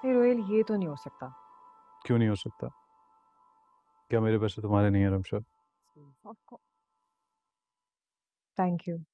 नहीं रोहिल, ये तो नहीं हो सकता। क्यों नहीं हो सकता? क्या मेरे पैसे तुम्हारे नहीं है रमशा? Thank you.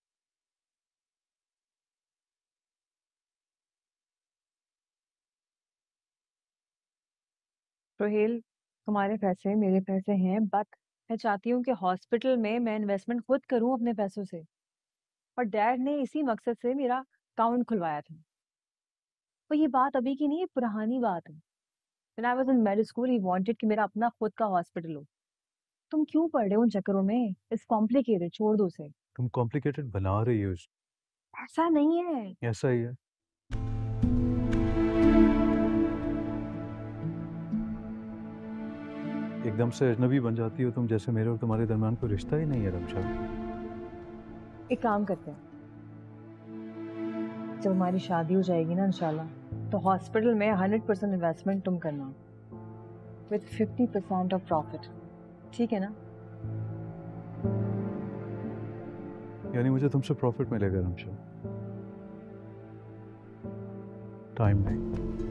रोहिल, तुम्हारे पैसे मेरे पैसे हैं, बट मैं चाहती हूँ कि हॉस्पिटल में मैं इन्वेस्टमेंट खुद करूँ अपने पैसों से। और डैड ने इसी मकसद से मेरा अकाउंट खुलवाया था। और ये बात अभी की नहीं है, पुरानी बात है। When I was in medical school, he wanted कि मेरा अपना खुद का हॉस्पिटल हो। तुम क्यों पड़ रहे हो उन चक्करों में? इट्स कॉम्प्लिकेटेड, छोड़ दो उसे। तुम कॉम्प्लिकेटेड बना रही हो ऐसा नहीं है। ऐसा ही है। एकदम से अजनबी बन जाती हो तुम, जैसे मेरे और तुम्हारे दरमियान कोई रिश्ता ही नहीं है रमशा। एक काम करते हैं, जब हमारी शादी हो जाएगी ना इंशाल्लाह, तो हॉस्पिटल में 100% इन्वेस्टमेंट तुम करना, विद 50% ऑफ प्रॉफिट। ठीक है ना? यानी मुझे तुमसे प्रॉफिट मिलेगा रमशा? टाइम नहीं।